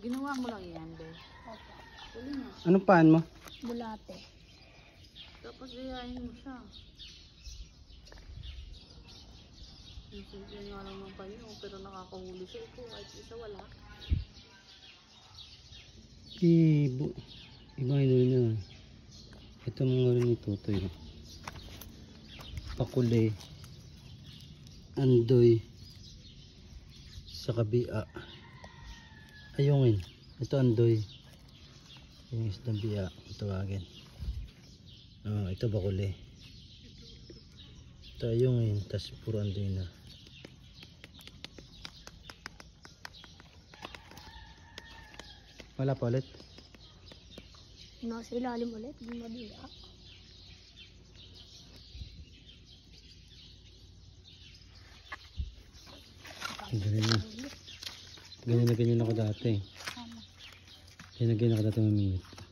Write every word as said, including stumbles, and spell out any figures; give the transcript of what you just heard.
Ginawa mo lang yan, be. Opo. Uli nga. Anong paan mo? Bulate. Tapos gayahin mo siya. Simple nga lang ng panyo, pero nakakahuli siya ito. Kahit isa wala. Ibo. Ibang ino niya. Ito mga rin ni Totoy. Pakuli. Andoy. Sa kabia. Ayungin. Ito andoy. Yung isdang bia. Tawagin. Oh, ito bakuli. Ito ayungin. Tas puro andoy na. Wala pa ulit. Nasa ilalim ulit. Madira. Ganyan na. Ganyan na ganyan ako dati. Ganyan na ganyan ako dati mamingit.